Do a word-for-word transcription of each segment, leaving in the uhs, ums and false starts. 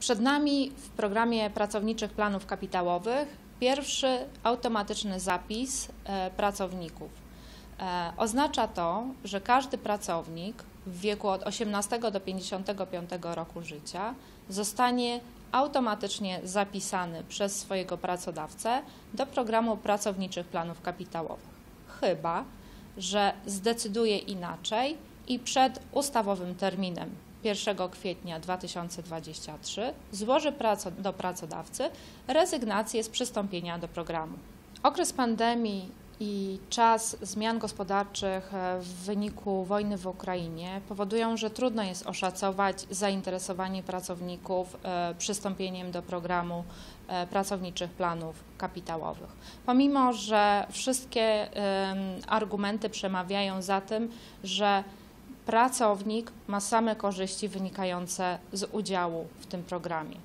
Przed nami w programie pracowniczych planów kapitałowych pierwszy automatyczny zapis pracowników. Oznacza to, że każdy pracownik w wieku od osiemnastego do pięćdziesiątego piątego roku życia zostanie automatycznie zapisany przez swojego pracodawcę do programu pracowniczych planów kapitałowych. Chyba że zdecyduje inaczej i przed ustawowym terminem pierwszego kwietnia dwa tysiące dwudziestego trzeciego złoży do pracodawcy rezygnację z przystąpienia do programu. Okres pandemii i czas zmian gospodarczych w wyniku wojny w Ukrainie powodują, że trudno jest oszacować zainteresowanie pracowników przystąpieniem do programu pracowniczych planów kapitałowych. Pomimo że wszystkie argumenty przemawiają za tym, że pracownik ma same korzyści wynikające z udziału w tym programie.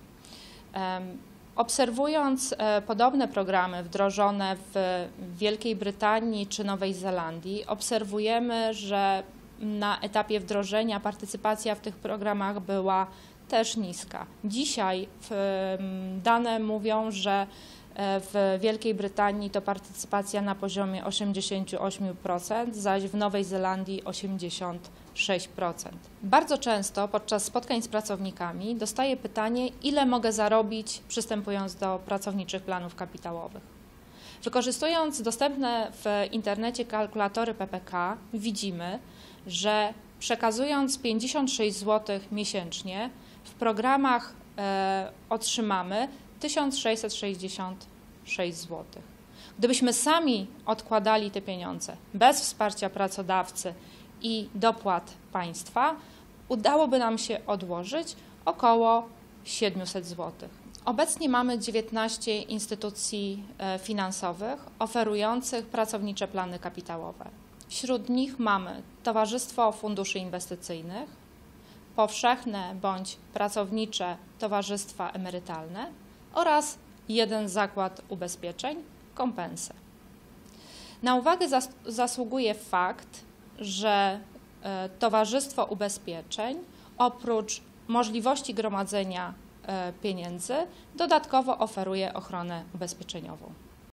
Obserwując podobne programy wdrożone w Wielkiej Brytanii czy Nowej Zelandii, obserwujemy, że na etapie wdrożenia partycypacja w tych programach była też niska. Dzisiaj dane mówią, że w Wielkiej Brytanii to partycypacja na poziomie osiemdziesiąt osiem procent, zaś w Nowej Zelandii osiemdziesiąt sześć procent. Bardzo często podczas spotkań z pracownikami dostaję pytanie, ile mogę zarobić przystępując do pracowniczych planów kapitałowych. Wykorzystując dostępne w internecie kalkulatory P P K widzimy, że przekazując pięćdziesiąt sześć złotych miesięcznie w programach e, otrzymamy tysiąc sześćset sześćdziesiąt sześć złotych. Gdybyśmy sami odkładali te pieniądze bez wsparcia pracodawcy i dopłat państwa, udałoby nam się odłożyć około siedemset złotych. Obecnie mamy dziewiętnaście instytucji finansowych oferujących pracownicze plany kapitałowe. Wśród nich mamy Towarzystwo Funduszy Inwestycyjnych, powszechne bądź pracownicze towarzystwa emerytalne oraz jeden zakład ubezpieczeń, Compense. Na uwagę zas zasługuje fakt, że e, Towarzystwo Ubezpieczeń oprócz możliwości gromadzenia e, pieniędzy dodatkowo oferuje ochronę ubezpieczeniową.